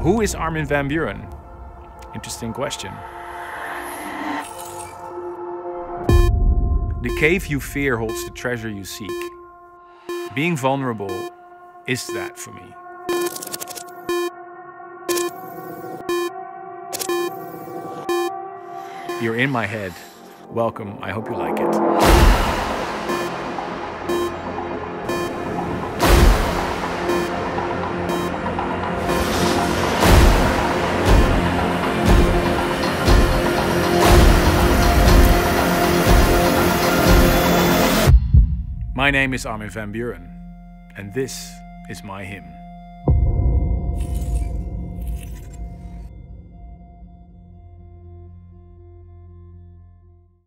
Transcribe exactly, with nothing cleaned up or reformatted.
Who is Armin van Buuren? Interesting question. The cave you fear holds the treasure you seek. Being vulnerable is that for me. You're in my head. Welcome, I hope you like it. My name is Armin van Buuren, and this is my hymn.